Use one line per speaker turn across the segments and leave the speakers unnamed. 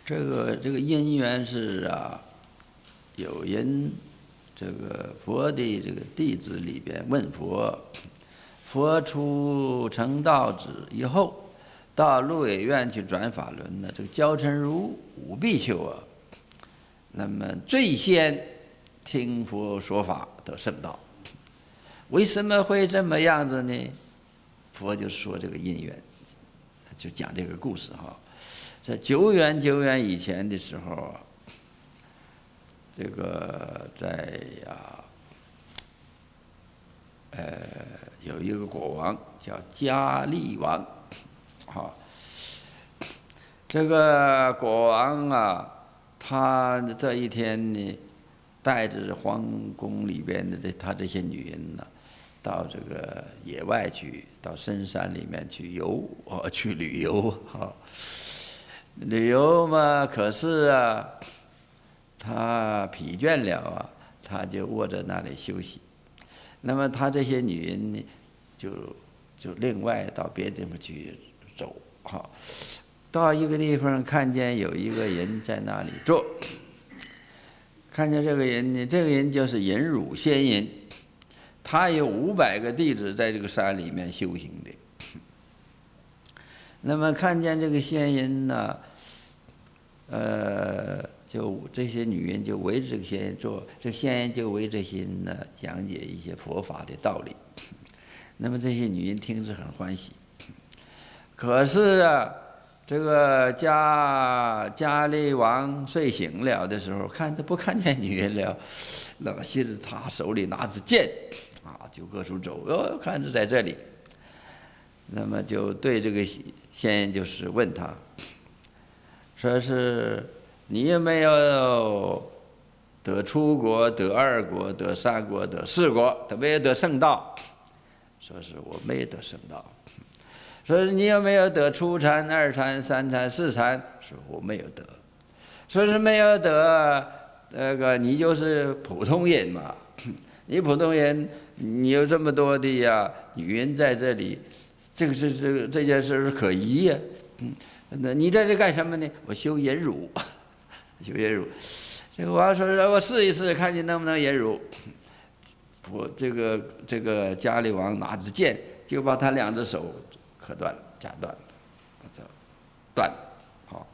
这个因缘是啊，有人这个佛的这个弟子里边问佛，佛出成道子以后，到鹿野苑去转法轮呢，这个焦成儒五比丘啊，那么最先听佛说法得圣道。为什么会这么样子呢？佛就说这个因缘，就讲这个故事哈。在久远以前的时候啊，这个在有一个国王叫迦利王，好，这个国王啊，他这一天呢，带着皇宫里边的他这些女人呢，到这个野外去，到深山里面去去旅游哈。旅游嘛，可是啊，他疲倦了啊，他就窝在那里休息。那么他这些女人呢，就另外到别的地方去走哈。到一个地方，看见有一个人在那里坐，看见这个人呢，这个人就是忍辱仙人，他有500个弟子在这个山里面修行的。那么看见这个仙人呢，就这些女人就围着这个仙人坐，这个仙人就围着心呢讲解一些佛法的道理。那么这些女人听着很欢喜。可是啊，这个迦利王睡醒了的时候，不看见女人了，那么现在他手里拿着剑啊，就各处走，看着在这里。那么就对这个仙人就是问他，说是你有没有得出国、得2国、得3国、得4国，都没有得圣道？说是我没有得圣道。说是你有没有得初禅、2禅、3禅、4禅？说我没有得。说是没有得你就是普通人嘛。你普通人，你有这么多的女人在这里。这件事是可疑呀，那你在这干什么呢？我修忍辱，修忍辱。这个王说让我试一试，看你能不能忍辱。这个迦利王拿着剑，就把他2只手割断了，夹断了，断了，好，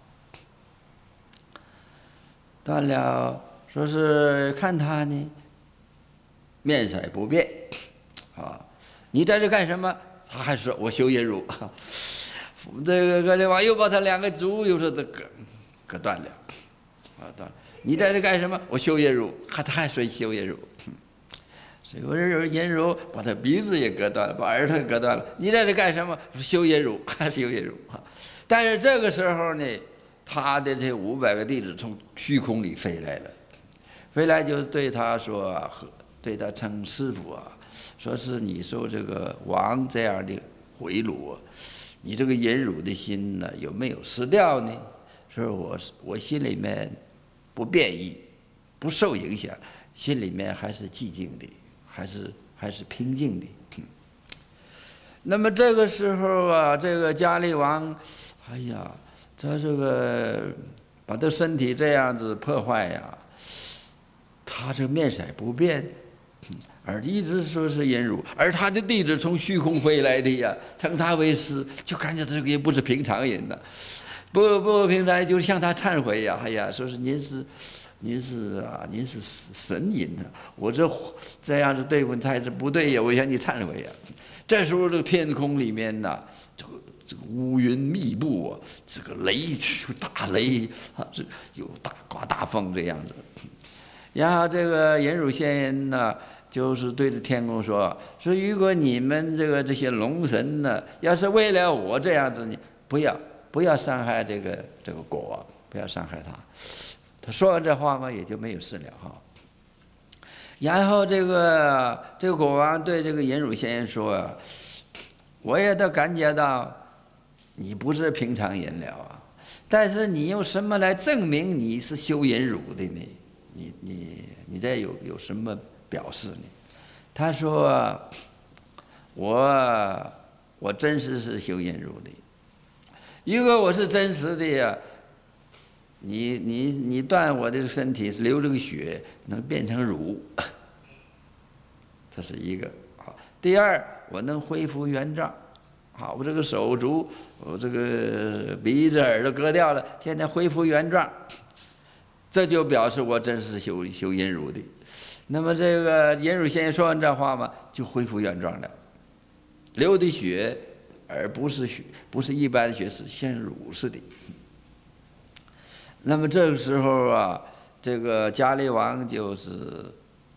断了。说是看他呢，面色不变，啊，你在这干什么？他还说我修忍辱，这个迦利王又把他2个足又是割断了，断了。你在这干什么？我修忍辱，他还说修忍辱，所以我忍辱，把他鼻子也割断了，把耳朵也割断了。你在这干什么？修忍辱，还是修忍辱。但是这个时候呢，他的这500个弟子从虚空里飞来了，飞来就对他说，对他称师傅啊。说是你受这个王这样的贿赂，你这个忍辱的心呢有没有失掉呢？说我心里面不变异，不受影响，心里面还是寂静的，还是平静的。那么这个时候啊，这个迦利王，哎呀，他这个把他身体这样子破坏呀，他这面色不变。而一直说是忍辱，而他的弟子从虚空飞来的呀，称他为师，就感觉这个也不是平常人呐，不平常，就向他忏悔呀，哎呀，说是您是神人呐，我这样子对付他是不对呀，我向你忏悔呀。这时候这个天空里面呐，这个乌云密布啊，这个大雷啊，是有刮大风这样子。然后这个忍辱仙人呢，就是对着天空说：如果你们这些龙神呢，要是为了我这样子，你不要伤害这个国王，不要伤害他。他说完这话嘛，也就没有事了哈。然后这个国王对这个忍辱仙人说：我也都感觉到你不是平常人了啊，但是你用什么来证明你是修忍辱的呢？你这有什么表示呢？他说：我真实是修忍辱的。如果我是真实的呀， 你断我的身体流这个血能变成乳，这是一个。好，第二，我能恢复原状。好，我这个手足，我这个鼻子耳朵割掉了，天天恢复原状，这就表示我真是修忍辱的。那么这个忍辱先生说完这话嘛，就恢复原状了，流的血而不是血，不是一般的血，是像乳似的。那么这个时候啊，这个迦利王就是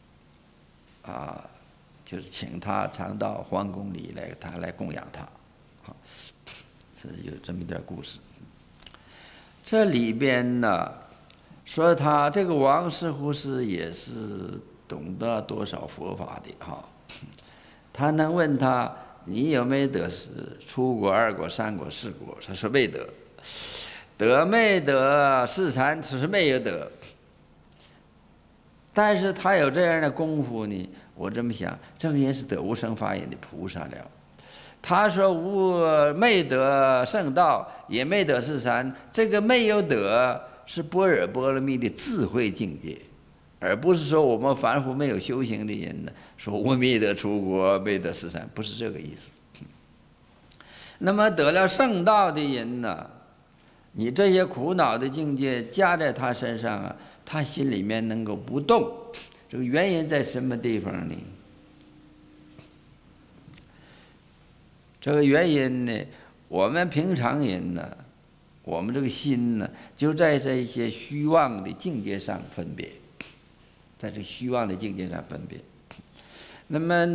请他常到皇宫里来，他来供养他。好，是有这么一点故事。这里边呢，说他这个王似乎是也是懂得多少佛法的哈。他能问他你有没有得出国、2国、3国、4国？他说没得。得没得是禅，只是没有得。但是他有这样的功夫呢，我这么想，这个人是得无生法忍的菩萨了。他说没得圣道，也没得是禅，这个没有得是般若波罗蜜的智慧境界，而不是说我们凡夫没有修行的人呢，说我没得出国，没得是禅，不是这个意思。那么得了圣道的人呢，你这些苦恼的境界加在他身上啊，他心里面能够不动，这个原因在什么地方呢？这个原因呢，我们平常人呢，我们这个心呢，就在这些虚妄的境界上分别，在这虚妄的境界上分别。那么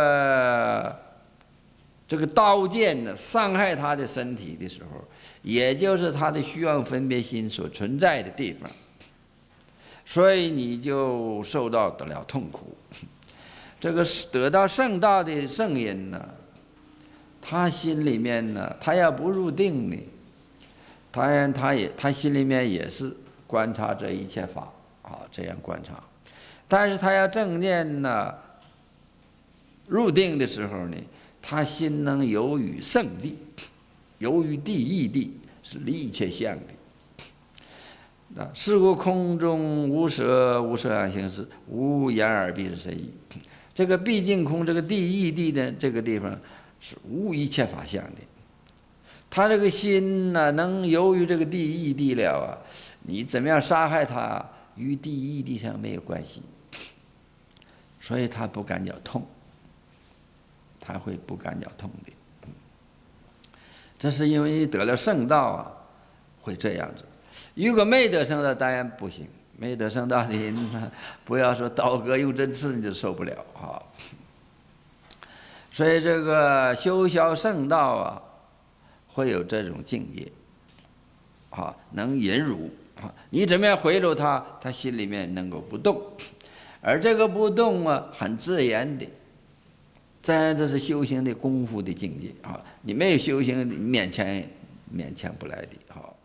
这个刀剑呢，伤害他的身体的时候，也就是他的虚妄分别心所存在的地方，所以你就受到得了痛苦。这个得到圣道的圣人呢，他心里面呢，他要不入定呢，他心里面也是观察这一切法啊，这样观察。但是他要正念呢，入定的时候呢，他心能游于圣地，游于第一地，是离一切相的。是故空中无色，无色想行识，无眼耳鼻舌身意。这个毕竟空，这个第一地的这个地方是无一切法相的。他这个心呢，能游于这个第一地了啊，你怎么样杀害他，与第一地上没有关系，所以他不感觉痛，他会不感觉痛的。这是因为得了圣道啊，会这样子。如果没得圣道，当然不行。没得圣道的人呢，不要说刀割用针刺，你就受不了啊。所以这个修消圣道啊，会有这种境界啊，能忍辱啊。你怎么样回路他，他心里面能够不动，而这个不动啊，很自然的。这是修行的功夫的境界啊！你没有修行，勉强不来的啊。